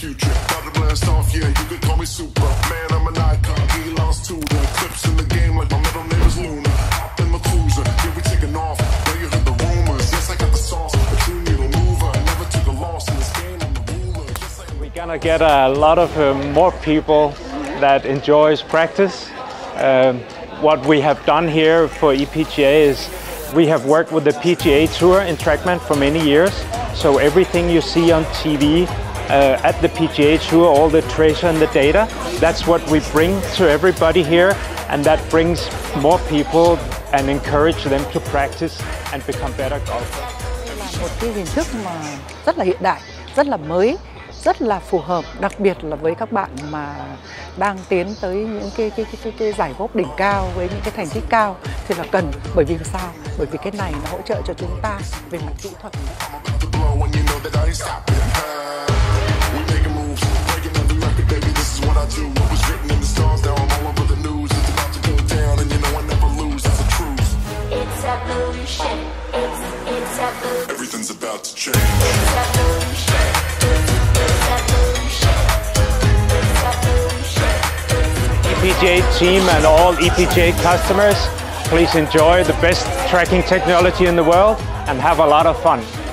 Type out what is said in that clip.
future. About to blast off, yeah, you could call me super. Man, I'm an icon, he lost to the clips in the game like my middle name is Luna. Hop in my cruiser, yeah, we taking off. Know you heard the rumors, yes, I got the sauce. A true needle mover, I never took a loss in this game, I'm the ruler. We're gonna get a lot of more people that enjoys practice. What we have done here for EPGA is we have worked with the PGA Tour in Trackman for many years. So everything you see on TV at the PGA Tour, all the treasure and the data, that's what we bring to everybody here, and that brings more people and encourage them to practice and become better golfers. Một cái hình thức mà rất là hiện đại, rất là mới, rất là phù hợp, đặc biệt là với các bạn mà đang tiến tới những cái giải golf đỉnh cao với những cái thành tích cao thì là cần. Bởi vì sao? Bởi vì cái này nó hỗ trợ cho chúng ta về mặt kỹ thuật. Everything's about to change. EPGA team and all EPGA customers, please enjoy the best tracking technology in the world and have a lot of fun.